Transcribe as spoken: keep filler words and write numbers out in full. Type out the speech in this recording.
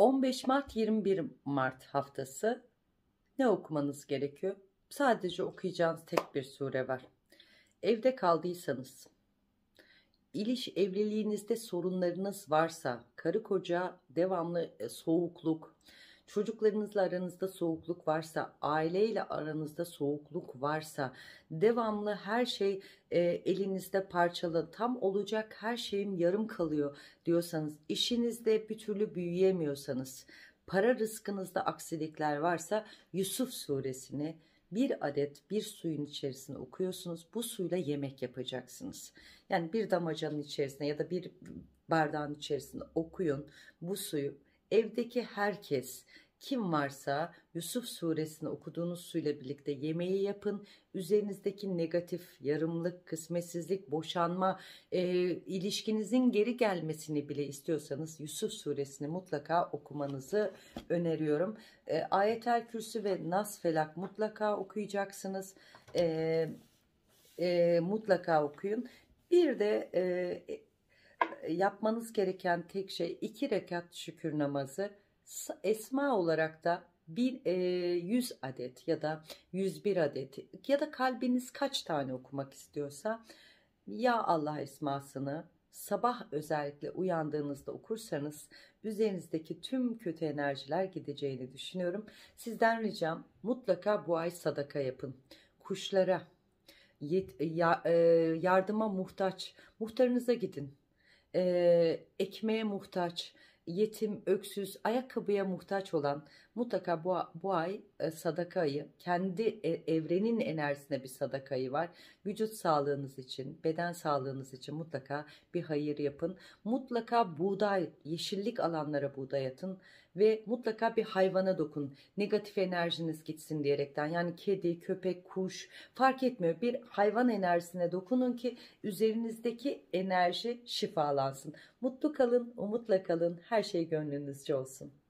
on beş Mart yirmi bir Mart haftası ne okumanız gerekiyor? Sadece okuyacağınız tek bir sure var. Evde kaldıysanız, İliş evliliğinizde sorunlarınız varsa, karı koca devamlı e, soğukluk, çocuklarınızla aranızda soğukluk varsa, aileyle aranızda soğukluk varsa, devamlı her şey e, elinizde parçalı, tam olacak her şeyim yarım kalıyor diyorsanız, işinizde bir türlü büyüyemiyorsanız, para rızkınızda aksilikler varsa Yusuf suresini bir adet bir suyun içerisine okuyorsunuz. Bu suyla yemek yapacaksınız. Yani bir damacanın içerisine ya da bir bardağın içerisine okuyun bu suyu. Evdeki herkes, kim varsa Yusuf suresini okuduğunuz suyla birlikte yemeği yapın. Üzerinizdeki negatif, yarımlık, kısmetsizlik, boşanma, e, ilişkinizin geri gelmesini bile istiyorsanız Yusuf suresini mutlaka okumanızı öneriyorum. E, Ayetel Kürsü ve Nas Felak mutlaka okuyacaksınız. E, e, mutlaka okuyun. Bir de e, yapmanız gereken tek şey iki rekat şükür namazı. Esma olarak da bir e, yüz adet ya da yüz bir adet ya da kalbiniz kaç tane okumak istiyorsa ya Allah esmasını sabah özellikle uyandığınızda okursanız üzerinizdeki tüm kötü enerjiler gideceğini düşünüyorum. Sizden ricam mutlaka bu ay sadaka yapın. Kuşlara, yet, ya, e, yardıma muhtaç, muhtarınıza gidin. E, ekmeğe muhtaç, yetim, öksüz, ayakkabıya muhtaç olan mutlaka bu, bu ay e, sadaka ayı, kendi e, evrenin enerjisine bir sadaka ayı var. Vücut sağlığınız için, beden sağlığınız için mutlaka bir hayır yapın. Mutlaka buğday, yeşillik alanlara buğday atın ve mutlaka bir hayvana dokun. Negatif enerjiniz gitsin diyerekten. Yani kedi, köpek, kuş fark etmiyor. Bir hayvan enerjisine dokunun ki üzerinizdeki enerji şifalansın. Mutlu kalın, umutla kalın. Her şey gönlünüzce olsun.